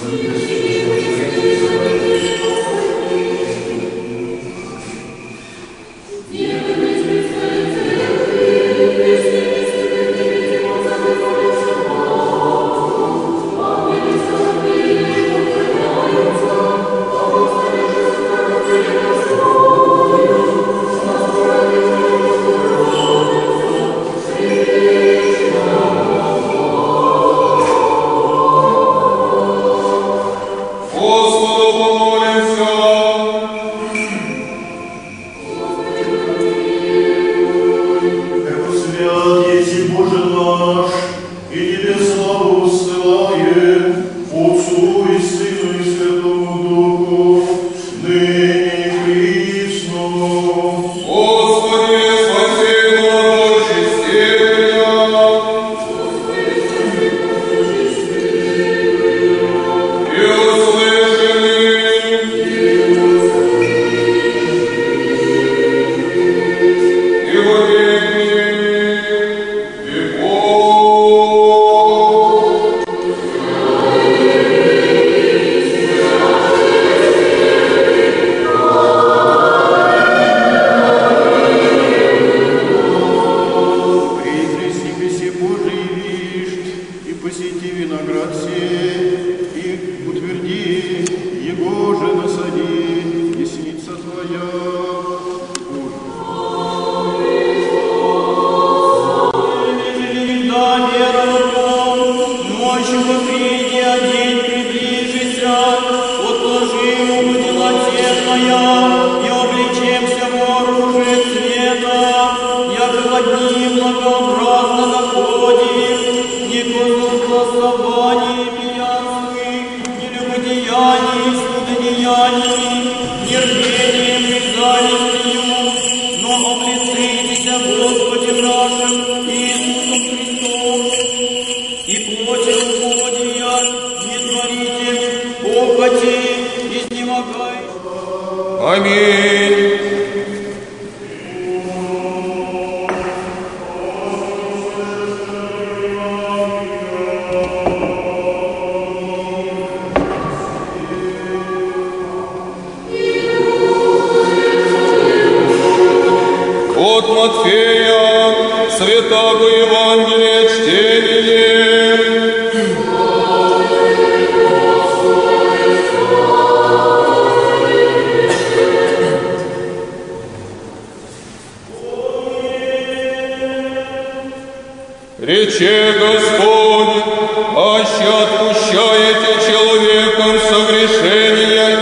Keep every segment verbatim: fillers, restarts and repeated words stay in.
Рече Господь, аще отпущаете человекам согрешения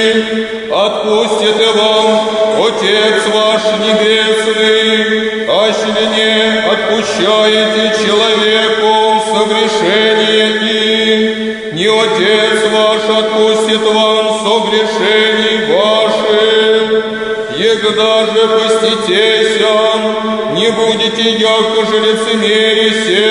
их, отпустит и вам Отец ваш Небесный, аще не отпущаете человеку согрешения их, не Отец ваш отпустит вам согрешений ваших. Егда же поститеся, не будете, якоже лицемерие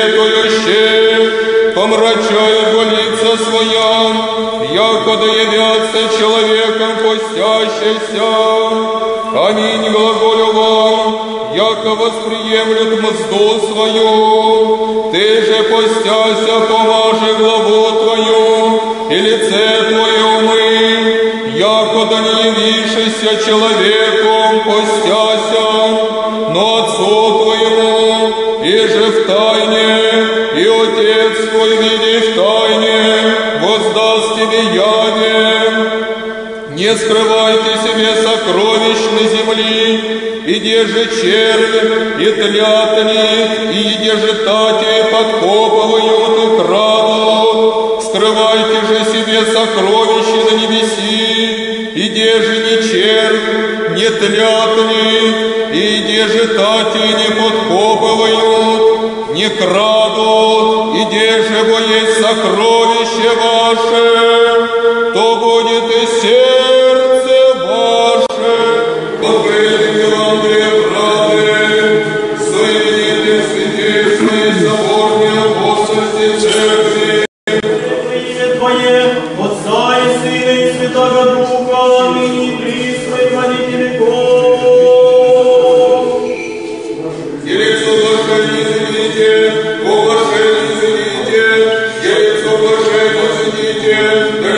сетующие, помрачают во лица своя, якода явятся человеком постящийся. Аминь, глаголю вам, яко восприемлют мзду свою. Ты же постяся, помажи главу твою, и лице твое умый, якода не явившийся человеком постяся, но Отцу твоему, и же в тайне, и Отец твой, видя в тайне, воздаст тебе яве. Не скрывайте себе сокровищ на земли, и деже червь, и тлятник, и едеже тати подкопывают и крадут. Скрывайте же себе сокровища на небеси, и деже ни червь, ни тлятник, и деже тати не подкопывают, не крадут, и деже бо есть сокровище ваше, то будет и сердце ваше. Покрыть Евангелие правды, соедините святейшей соборной апостольской церкви. Имя Твое, Отца и Сына и Святого Духа, ныне и присно и во веки веков. Елец соглашение извините, оглашение извините, елец соглашение извините,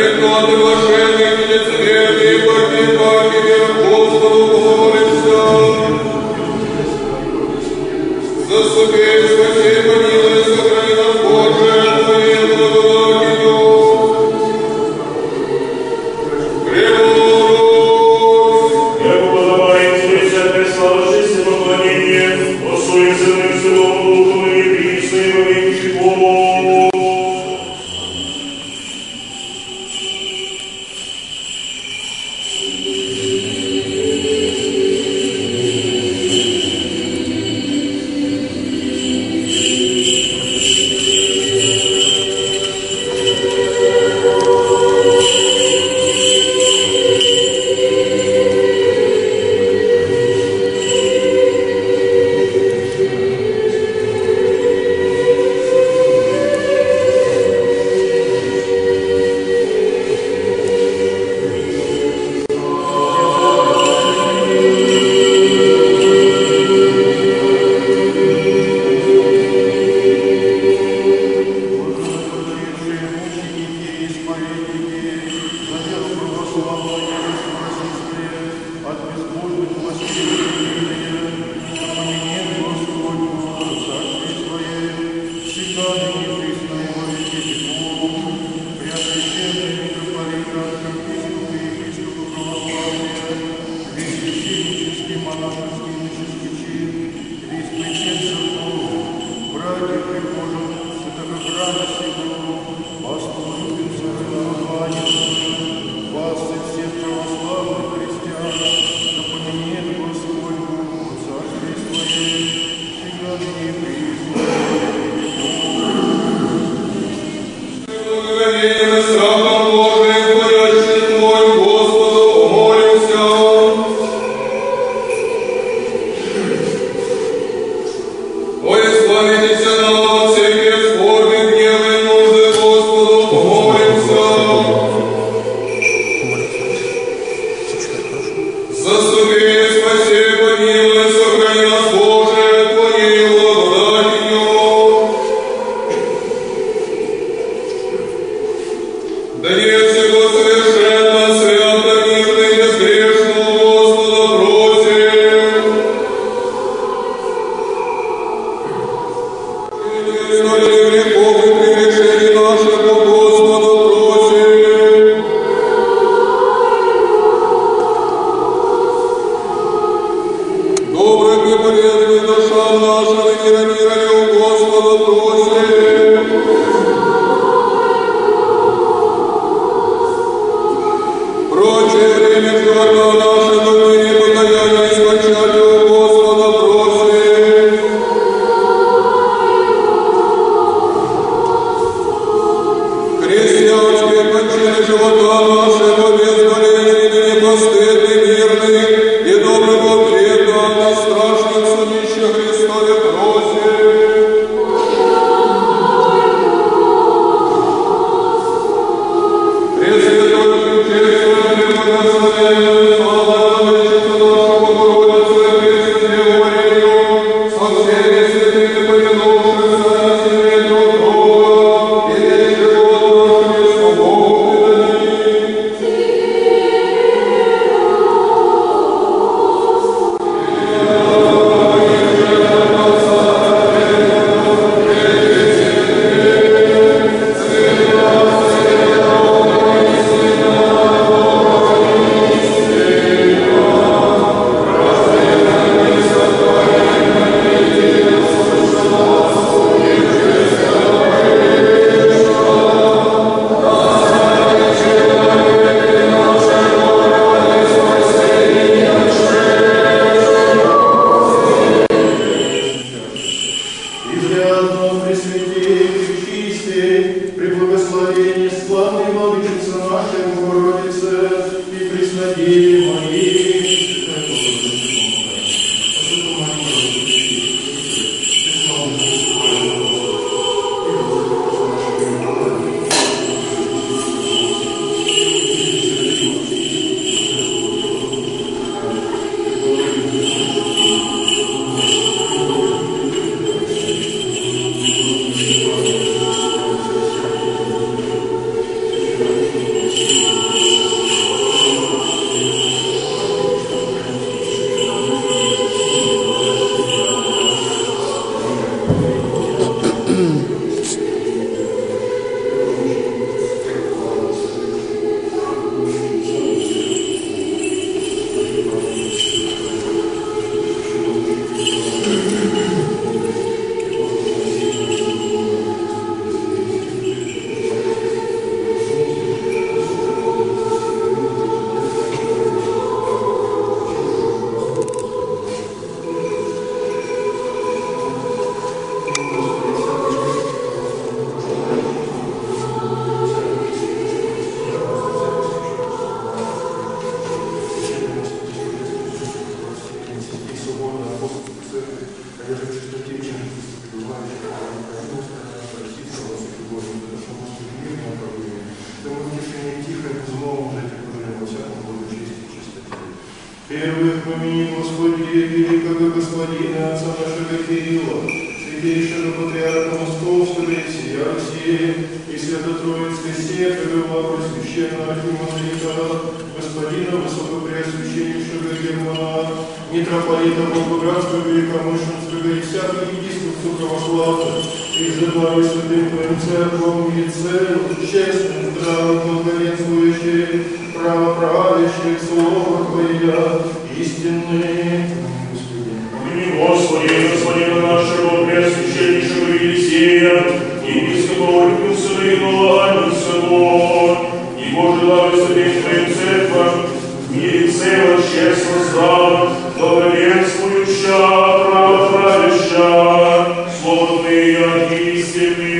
Первых помяни, Господи, великого Господина, отца нашего Кирилла, святейшего патриарха Московского и всея Руси, и Свято-Троицкой секты, главы священного архимандрита, Господина Высокопреосвященнейшего Германа, митрополита Волгоградского, Великомышленского и всяких епископов православных, и же главы святым Твоим церквам, и целым, честным, здравым, благовенствующим, правоправящих слова Твоя, истинные. Помяни, Господи, Господина нашего Преосвященнейшего Елисея, епископа Орикуса и Иоанна, и Боже, дары святым Твоим церквам, в мире цело, честно, здраво, благовенствующа, правоправяща, слово Твое истины.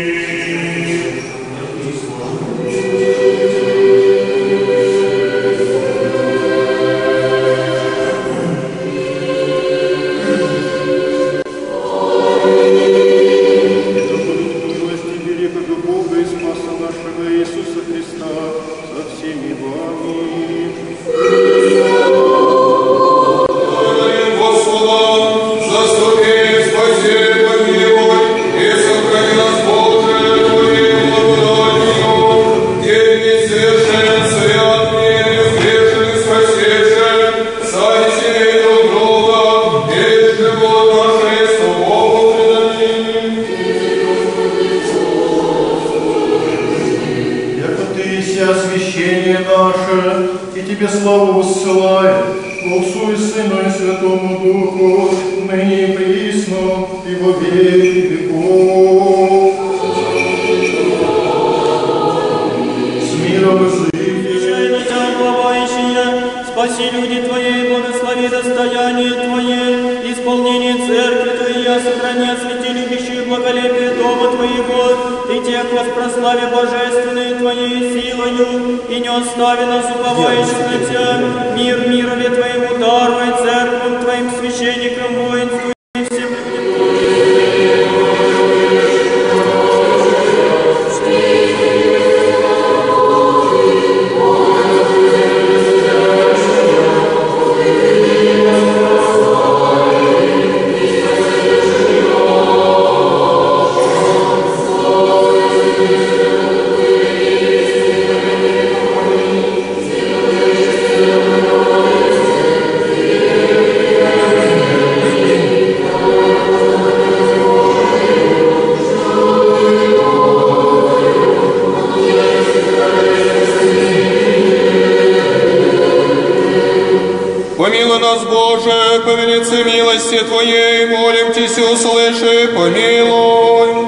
Тебе славу воссылаем, Отцу и Сыну и Святому Духу, ныне и присно, и во веки веков. С миром и жизнью. Отвечай на Тебя, уповающие, спаси люди Твои, благослови достояние Твое, исполнение церкви Твоей, сохрани, освети любящую благолепие дома Твоего, и тех воспрославя божественные Твоей силою, и не остави нас уповающих на Тебя, мир мирове Твоему даруй, церквам Твоим священникам, воинству и всем людям. Помилуй нас, Боже, по велице милости Твоей, молим Тися, услыши, помилуй.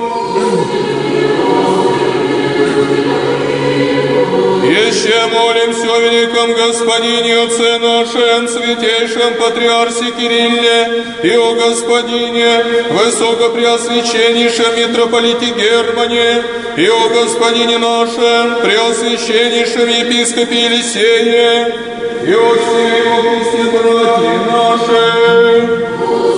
Еще молимся о великом Господине, Отце нашем, святейшем Патриарсе Кирилле, и о Господине, Высокопреосвященнейшем митрополите Германе, и о Господине нашем, Преосвященнейшем епископе Елисее, и о всей его Христе братья наши.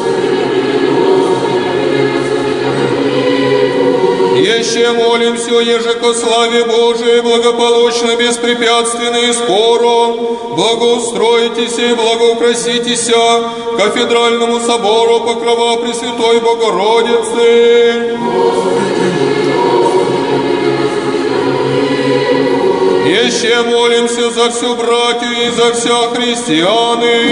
Еще молимся о ежекославе Божие, благополучно, беспрепятственно и скоро, благоустроитесь и благоукраситесь кафедральному собору Покрова Пресвятой Богородицы. Еще молимся за всю братью и за вся христианы.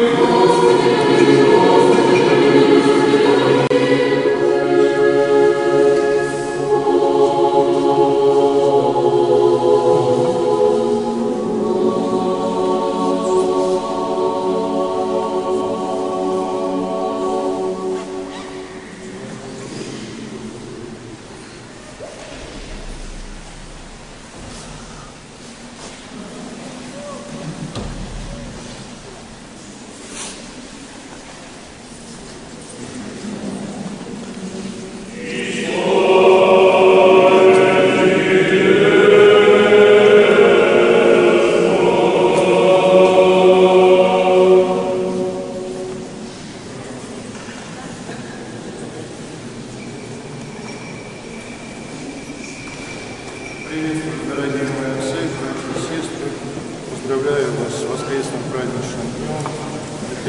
Дорогие мои отцы, братья и сестры, поздравляю вас с воскресным праздничным днем. Сегодня, дорогие братья и сестры, мы, как и всегда, собираемся в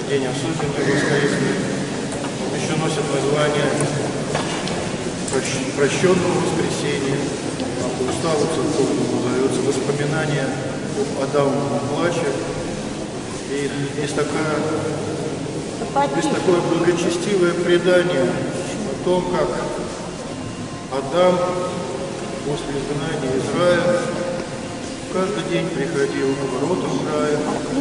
день особенный, воскресный. Он еще носит название прощенного воскресения. По уставу церковному называется воспоминания об Адамовом плаче. И есть, такая, есть такое благочестивое предание о том, как Адам после изгнания из рая каждый день приходил к воротам рая.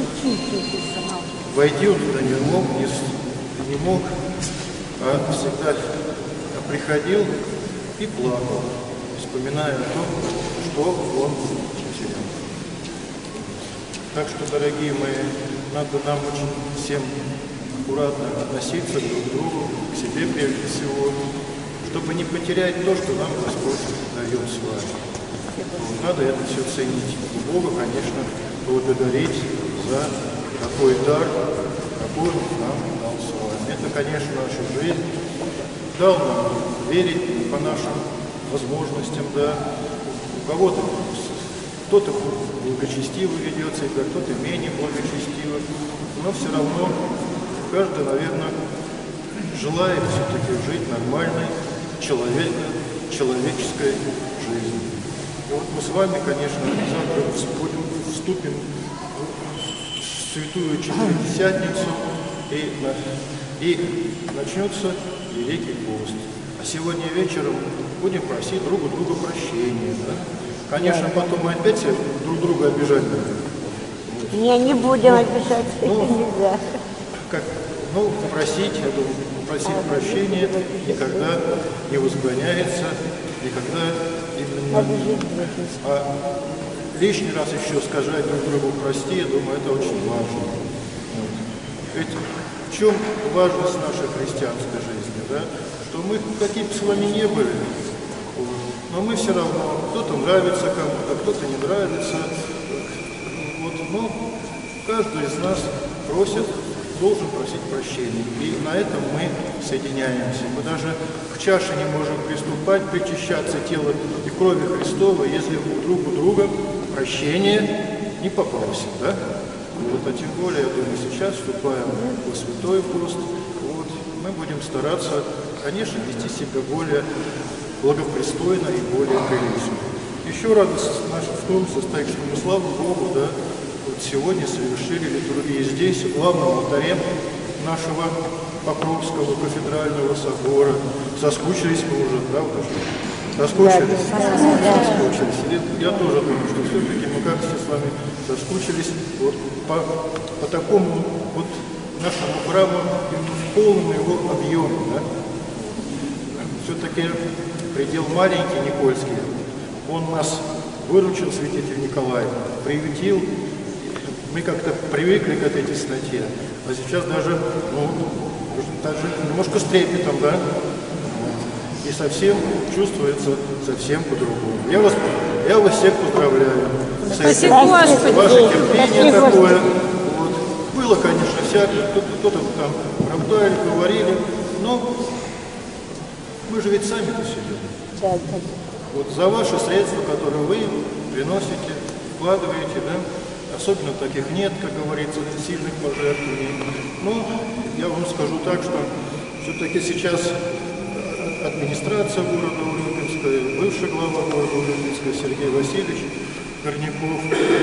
Войти он туда не мог, не, не мог, а всегда приходил и плакал, вспоминая о том, что он потерял. Так что, дорогие мои, надо нам очень всем аккуратно относиться друг к другу, к себе прежде всего, чтобы не потерять то, что нам Господь дает с вами. Надо это все ценить. И Бога, конечно, благодарить за такой дар, какой Он нам дал с вами. Это, конечно, наша жизнь. Дал нам верить по нашим возможностям, да. У кого-то кто-то благочестиво ведется, кто-то менее благочестиво, но все равно каждый, наверное, желает все-таки жить нормальной человек, человеческой жизнью. И вот мы с вами, конечно, завтра вступим в Святую Четыредесятницу, и, и начнется Великий пост. А сегодня вечером будем просить друг у друга прощения. Да? Конечно, потом мы опять друг друга обижать будем. Не, не будем ну, обижать, ну, нельзя. Как, ну, просить, я думаю, просить прощения никогда не возбраняется, никогда именно... А лишний раз еще сказать друг другу прости, я думаю, это очень важно. Вот. Ведь в чем важность нашей христианской жизни, да? Что мы какие бы с вами не были, но мы все равно, кто-то нравится кому-то, кто-то не нравится. Вот, но каждый из нас просит, должен просить прощения. И на этом мы соединяемся. Мы даже к чаше не можем приступать, причащаться тела и крови Христова, если друг у друга прощения не попросим. Да? Вот, а тем более, я думаю, сейчас вступаем в Святой пост. Вот, мы будем стараться, конечно, вести себя более благопристойно и более прилично. Еще радость наша в том состоит, что мы, слава Богу, да, вот сегодня совершили литургию здесь, в главном алтаре нашего Покровского кафедрального собора. Соскучились мы уже, правда? Соскучились? Соскучились. Я тоже думаю, что все-таки мы как-то с вами соскучились вот по, по такому вот нашему храму в полном его объеме, да? Все-таки предел маленький, Никольский, он нас выручил, святитель Николай, приютил. Мы как-то привыкли к этой тесноте, а сейчас даже, ну, даже немножко с трепетом, да? И совсем чувствуется совсем по-другому. Я вас, я вас всех поздравляю. Спасибо, Господи. Ваше терпение такое. Вот. Было, конечно, всякое, кто-то там оправдали, говорили, но мы же ведь сами-то все делаем. Да, да. Вот за ваши средства, которые вы приносите, вкладываете, да, особенно таких нет, как говорится, сильных пожертвований. Но я вам скажу так, что все-таки сейчас администрация города Урюпинска, бывший глава города Урюпинска Сергей Васильевич Горняков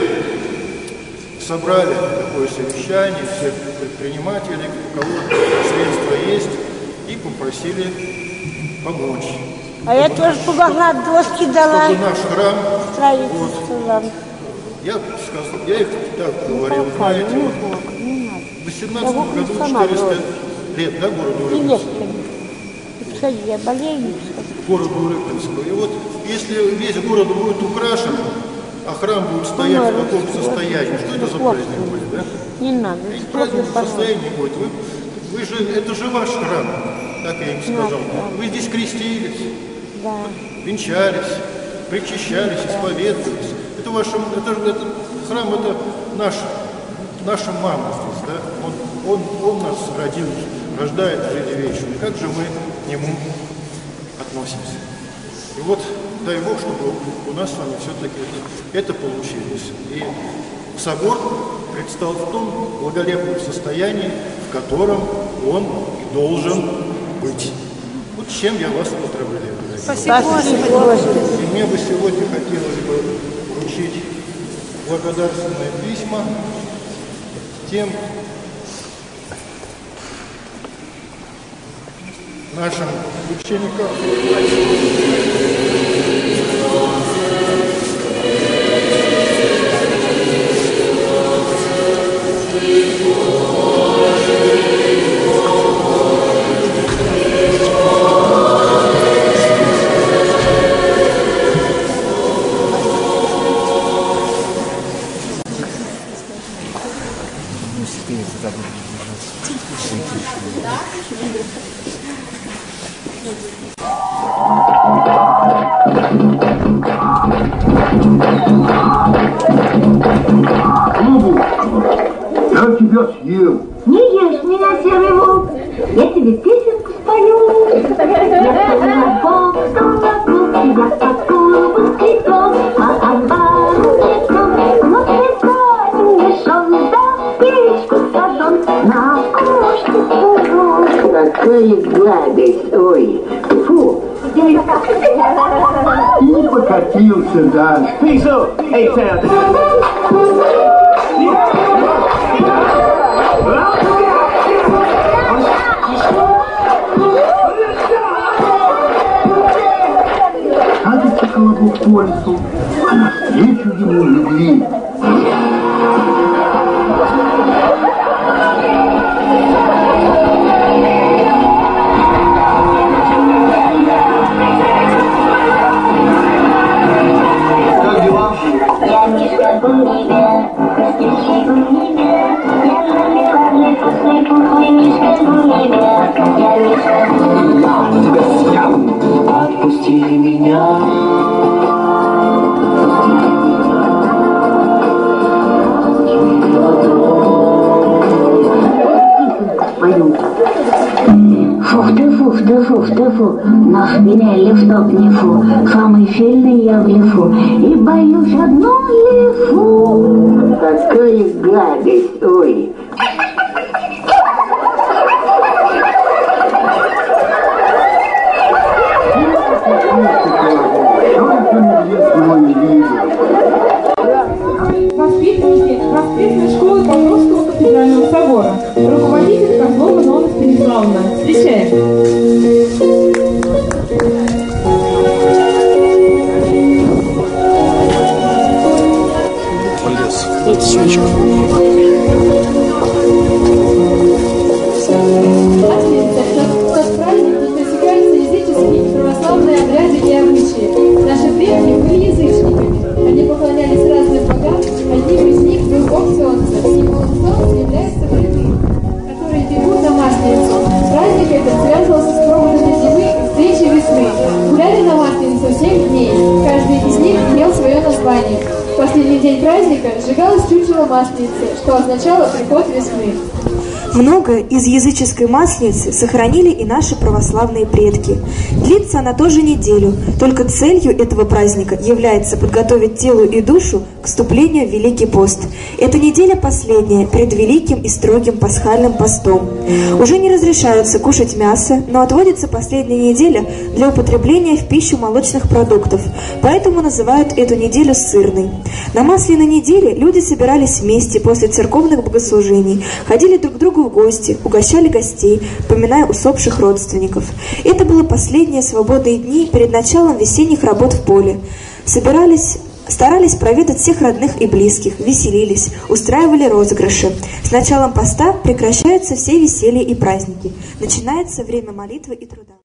собрали такое совещание всех предпринимателей, у кого средства есть, и попросили помочь. А я тоже помогла, доски дала. Чтобы наш храм, строительство. вот, я сказал, я их так говорил, знаете, вот, в восемнадцатом году четыреста лет, да, городу Урюпинску? Я болею. Городу Урюпинску. И вот если весь город будет украшен, а храм будет стоять в таком состоянии, что это за праздник будет, да? Не надо. И праздник в состоянии будет. Вы, вы же, это же ваш храм, так я им сказал. Вы здесь крестились, да. венчались, причащались, исповедовались. Это, ваш, это, это храм, это наш, наша мама здесь, да? Он, он, он нас родил, рождает в жизни вечную. Как же мы к нему относимся? И вот дай Бог, чтобы у нас с вами все-таки это, это получилось. И собор предстал в том благолепном состоянии, в котором он и должен быть. Вот чем я вас поздравляю. Спасибо, Господи. И мне бы сегодня хотелось бы вручить благодарственные письма тем нашим ученикам. Я тебя съем. Не ешь меня, серый волк, я тебе песенку спою. Я понял волк, что вокруг тебя такую воскликнул, а амбару метнул, но цветок мешон, да печку сожжен, на окошке сужу. Какая гадость, ой, фу. И покатился дальше. Hey, so, hey, Катится колобок по лесу, а навстречу ему медведь. Я мишка в небе, костюмчик в небе, я шарик вкусный, пухлый мишка в небе, я мишка в небе. Я тебя съем. Отпусти меня. Фух ты, фух ты, фух ты, фу, на шпинеле чтоб не фу, самый сильный я в лесу, и боюсь одну лесу. Какая гадость, ой. Воспитанники воскресной школы Покровского кафедрального собора. Руководитель Козлова Нонна Станиславовна. Встречаем. Тот праздник не пресекаются языческие и православные обряды и обычаи. Наши предки были язычниками. Они поклонялись разным богам, одним из них был бог солнца. Символом солнца является грибы, которые бегут на масленицу. Праздник этот связывался с промыслом зимы и встречей весны. Гуляли на масленицу семь дней. Каждый из них имел свое название. В последний день праздника сжигалось чучело масленицы, что означало приход весны. Многое из языческой масленицы сохранили и наши православные предки. Длится она тоже неделю, только целью этого праздника является подготовить тело и душу к вступлению в Великий пост. Эта неделя последняя, перед великим и строгим пасхальным постом. Уже не разрешается кушать мясо, но отводится последняя неделя для употребления в пищу молочных продуктов, поэтому называют эту неделю сырной. На масляной неделе люди собирались вместе после церковных богослужений, ходили друг к другу в гости, угощали гостей, поминая усопших родственников. Это было последние свободные дни перед началом весенних работ в поле. Собирались, старались проведать всех родных и близких, веселились, устраивали розыгрыши. С началом поста прекращаются все веселья и праздники. Начинается время молитвы и труда.